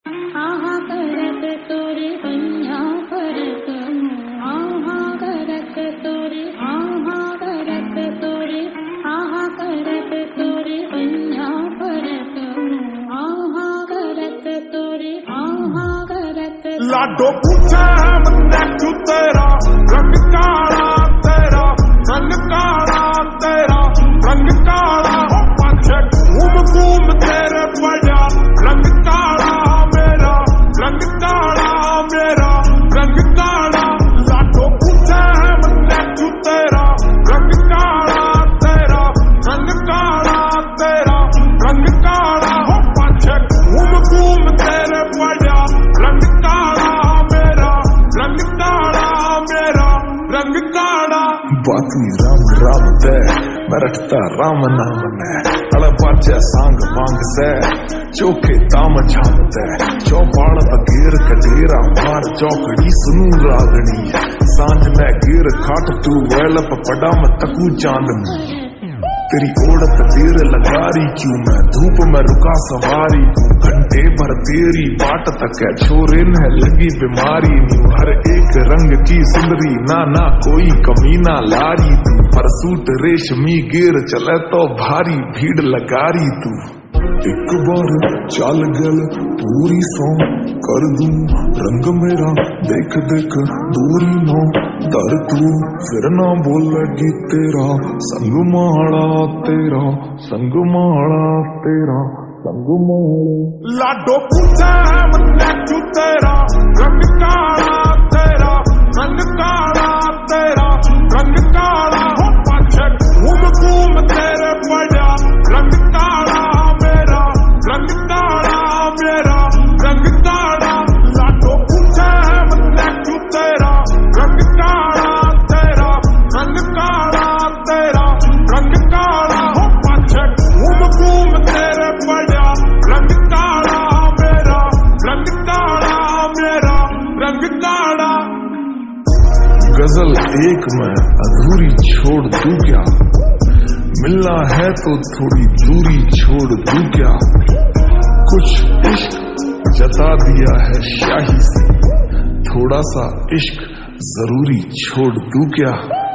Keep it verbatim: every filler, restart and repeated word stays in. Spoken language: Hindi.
आहा करत तोरे कन्या परत आहा करत तोरे आहा करत तोरे आहा करत तोरे कन्या परत आहा करत तोरे आहा करत लाडो पूछा है मन्ने क्यों तेरा रंग काला तेरा रंग काला तेरा रंग काला हो पाछे घूम घूम तेरे पड़ा रंग काला मेरा रंग काला मेरा रंग काला लाडो पूछा है मन्ने क्यों तेरा रंग काला तेरा रंग काला तेरा रंग काला हो पाछे घूम घूम तेरे पड़ा रंग काला मेरा रंग काला मेरा रंग काला बाती राम राम दे मैं रखता राम नाम ने अड़ पाचे सांग मांग से चौके ताम छाम दे चौपाल तकीर कटेरा मार चौकड़ी सुनू रागनी सांझ में गिर खाट तू वेल पड़ा मैं तकू चांदनी तेरी ओढ़त देर लगा रही क्यों मैं धूप में रुका सवारी घंटे भर तेरी बाट तक है छोरे न लगी बीमारी न्यू हर एक रंग की सुंदरी ना ना कोई कमी ना लारी तू पर सूट रेशमी गिर चले तो भारी भीड़ लगा रही तू एक बार चाल गल पूरी सौ कर दूं रंग मेरा देख देख दूरी नो दर तू फिर ना बोलेगी तेरा संग माड़ा तेरा संग माड़ा तेरा संग माड़ा लाडो पूछा है मन्ने क्यों तेरा रंग काला तेरा रंग काला तेरा रंग काला हो पाछे घूम घूम तेरे पड़ा रंग काला मेरा रंग काला मेरा रंग काला लाडो पूछा है मन्ने क्यों तेरा रंग काला तेरा रंग काला तेरा रंग काला हो पाछे घूम घूम तेरे पड़ा रंग काला मेरा रंग काला मेरा रंग काला गजल एक में अधूरी छोड़ दूं क्या मिलना है तो थोड़ी दूरी छोड़ दूं क्या कुछ इश्क जता दिया है शाही से थोड़ा सा इश्क जरूरी छोड़ दूं क्या।